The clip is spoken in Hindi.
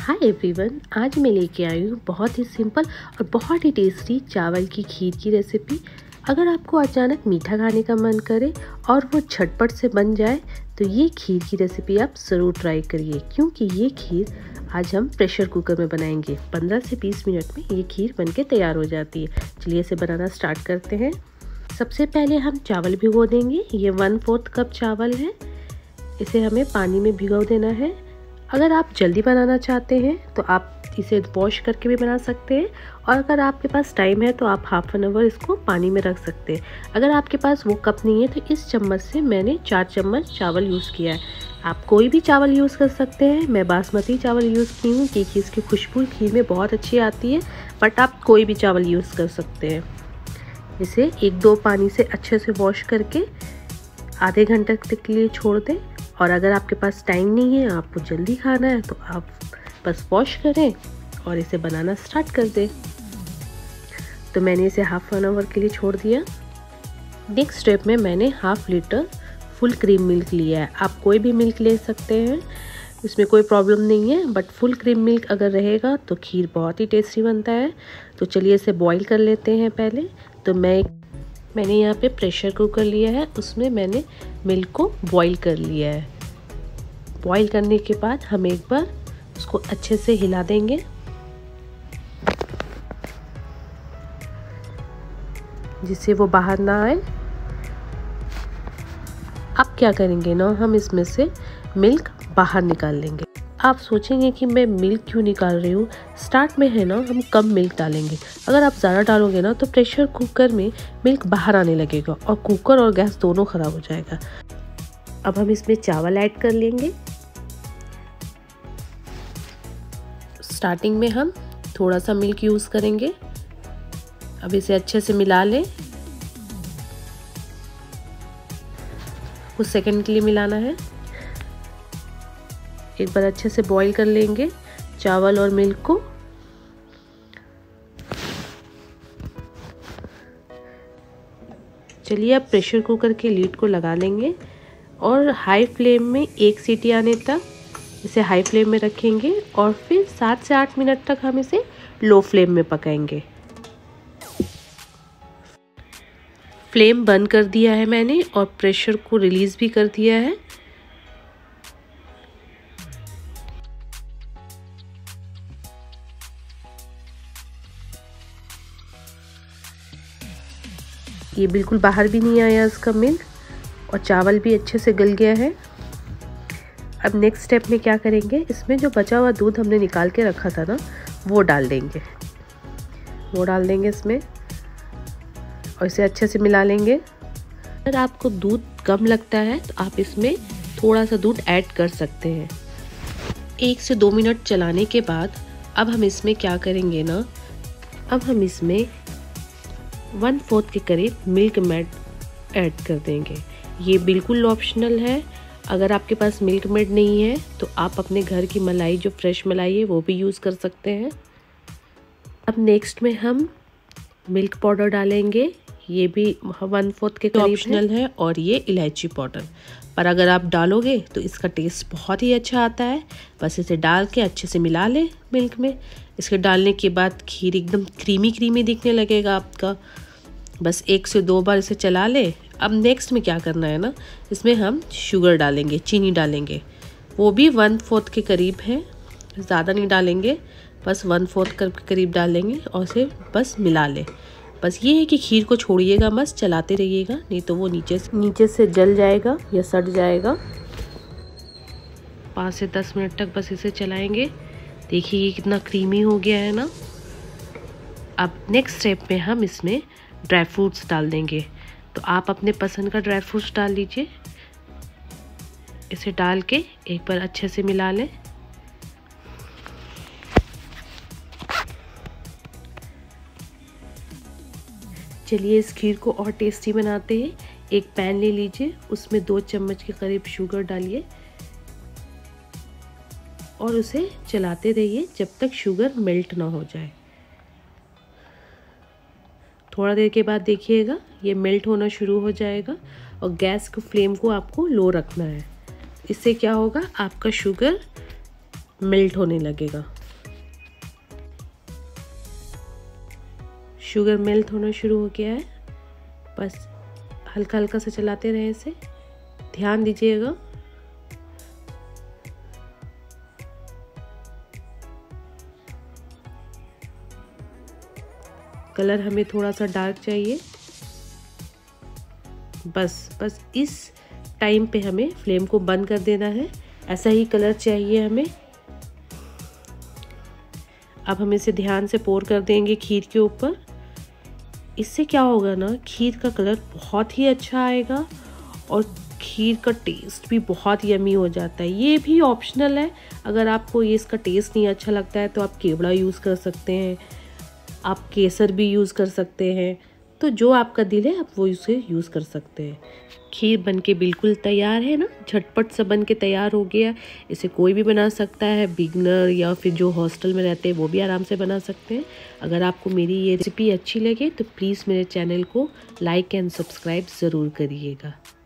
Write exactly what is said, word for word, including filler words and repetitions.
हाय एवरीवन, आज मैं लेके आई हूँ बहुत ही सिंपल और बहुत ही टेस्टी चावल की खीर की रेसिपी। अगर आपको अचानक मीठा खाने का मन करे और वो झटपट से बन जाए तो ये खीर की रेसिपी आप ज़रूर ट्राई करिए, क्योंकि ये खीर आज हम प्रेशर कुकर में बनाएंगे। पंद्रह से बीस मिनट में ये खीर बनके तैयार हो जाती है। चलिए इसे बनाना स्टार्ट करते हैं। सबसे पहले हम चावल भिगो देंगे। ये वन फोर्थ कप चावल है, इसे हमें पानी में भिगो देना है। अगर आप जल्दी बनाना चाहते हैं तो आप इसे वॉश करके भी बना सकते हैं, और अगर आपके पास टाइम है तो आप हाफ एन आवर इसको पानी में रख सकते हैं। अगर आपके पास वो कप नहीं है तो इस चम्मच से मैंने चार चम्मच चावल यूज़ किया है। आप कोई भी चावल यूज़ कर सकते हैं। मैं बासमती चावल यूज़ की हूँ क्योंकि इसकी खुशबू खीर में बहुत अच्छी आती है, बट आप कोई भी चावल यूज़ कर सकते हैं। इसे एक दो पानी से अच्छे से वॉश करके आधे घंटे तक के लिए छोड़ दें। और अगर आपके पास टाइम नहीं है, आपको जल्दी खाना है, तो आप बस वॉश करें और इसे बनाना स्टार्ट कर दें। तो मैंने इसे हाफ एन आवर के लिए छोड़ दिया। नेक्स्ट स्टेप में मैंने half litre full cream milk लिया है। आप कोई भी मिल्क ले सकते हैं, इसमें कोई प्रॉब्लम नहीं है, बट फुल क्रीम मिल्क अगर रहेगा तो खीर बहुत ही टेस्टी बनता है। तो चलिए इसे बॉईल कर लेते हैं पहले। तो मैं मैंने यहाँ पे प्रेशर कुकर लिया है, उसमें मैंने मिल्क को बॉईल कर लिया है। बॉईल करने के बाद हम एक बार उसको अच्छे से हिला देंगे, जिससे वो बाहर ना आए। अब क्या करेंगे ना, हम इसमें से मिल्क बाहर निकाल लेंगे। आप सोचेंगे कि मैं मिल्क क्यों निकाल रही हूँ। स्टार्ट में है ना हम कम मिल्क डालेंगे। अगर आप ज़्यादा डालोगे ना तो प्रेशर कुकर में मिल्क बाहर आने लगेगा और कुकर और गैस दोनों ख़राब हो जाएगा। अब हम इसमें चावल ऐड कर लेंगे। स्टार्टिंग में हम थोड़ा सा मिल्क यूज़ करेंगे। अब इसे अच्छे से मिला लें। कुछ सेकंड के लिए मिलाना है। एक बार अच्छे से बॉईल कर लेंगे चावल और मिल्क को। चलिए अब प्रेशर कुकर के लीड को लगा लेंगे और हाई फ्लेम में एक सीटी आने तक इसे हाई फ्लेम में रखेंगे, और फिर सात से आठ मिनट तक हम इसे लो फ्लेम में पकाएंगे। फ्लेम बंद कर दिया है मैंने और प्रेशर को रिलीज़ भी कर दिया है। ये बिल्कुल बाहर भी नहीं आया इसका मिल्क, और चावल भी अच्छे से गल गया है। अब नेक्स्ट स्टेप में क्या करेंगे, इसमें जो बचा हुआ दूध हमने निकाल के रखा था ना, वो डाल देंगे। वो डाल देंगे इसमें और इसे अच्छे से मिला लेंगे। अगर आपको दूध कम लगता है तो आप इसमें थोड़ा सा दूध ऐड कर सकते हैं। एक से दो मिनट चलाने के बाद अब हम इसमें क्या करेंगे ना, अब हम इसमें वन फोर्थ के करीब मिल्क मेड ऐड कर देंगे। ये बिल्कुल ऑप्शनल है। अगर आपके पास मिल्क मेड नहीं है तो आप अपने घर की मलाई, जो फ्रेश मलाई है, वो भी यूज़ कर सकते हैं। अब नेक्स्ट में हम मिल्क पाउडर डालेंगे। ये भी वन फोर्थ के करीब ऑप्शनल है, और ये इलायची पाउडर, पर अगर आप डालोगे तो इसका टेस्ट बहुत ही अच्छा आता है। बस इसे डाल के अच्छे से मिला लें मिल्क में। इसके डालने के बाद खीर एकदम क्रीमी क्रीमी दिखने लगेगा आपका। बस एक से दो बार इसे चला ले। अब नेक्स्ट में क्या करना है ना, इसमें हम शुगर डालेंगे, चीनी डालेंगे। वो भी वन फोर्थ के करीब है, ज़्यादा नहीं डालेंगे, बस वन फोर्थ के करीब डालेंगे और इसे बस मिला ले। बस ये है कि खीर को छोड़िएगा मत, चलाते रहिएगा, नहीं तो वो नीचे से नीचे से जल जाएगा या सड़ जाएगा। पाँच से दस मिनट तक बस इसे चलाएंगे। देखिए ये कितना क्रीमी हो गया है ना। अब नेक्स्ट स्टेप में हम इसमें ड्राई फ्रूट्स डाल देंगे। तो आप अपने पसंद का ड्राई फ्रूट्स डाल लीजिए। इसे डाल के एक बार अच्छे से मिला लें। चलिए इस खीर को और टेस्टी बनाते हैं। एक पैन ले लीजिए, उसमें दो चम्मच के करीब शुगर डालिए और उसे चलाते रहिए जब तक शुगर मेल्ट ना हो जाए। थोड़ा देर के बाद देखिएगा ये मेल्ट होना शुरू हो जाएगा, और गैस की फ्लेम को आपको लो रखना है। इससे क्या होगा, आपका शुगर मेल्ट होने लगेगा। शुगर मेल्ट होना शुरू हो गया है। बस हल्का हल्का से चलाते रहे इसे, ध्यान दीजिएगा। कलर हमें थोड़ा सा डार्क चाहिए। बस बस इस टाइम पे हमें फ्लेम को बंद कर देना है। ऐसा ही कलर चाहिए हमें। अब हम इसे ध्यान से पोर कर देंगे खीर के ऊपर। इससे क्या होगा ना, खीर का कलर बहुत ही अच्छा आएगा और खीर का टेस्ट भी बहुत यमी हो जाता है। ये भी ऑप्शनल है, अगर आपको ये इसका टेस्ट नहीं अच्छा लगता है तो आप केवड़ा यूज़ कर सकते हैं, आप केसर भी यूज़ कर सकते हैं। तो जो आपका दिल है आप वो इसे यूज़ कर सकते हैं। खीर बनके बिल्कुल तैयार है ना, झटपट से बन के तैयार हो गया। इसे कोई भी बना सकता है, बिगनर या फिर जो हॉस्टल में रहते हैं वो भी आराम से बना सकते हैं। अगर आपको मेरी ये रेसिपी अच्छी लगे तो प्लीज़ मेरे चैनल को लाइक एंड सब्सक्राइब ज़रूर करिएगा।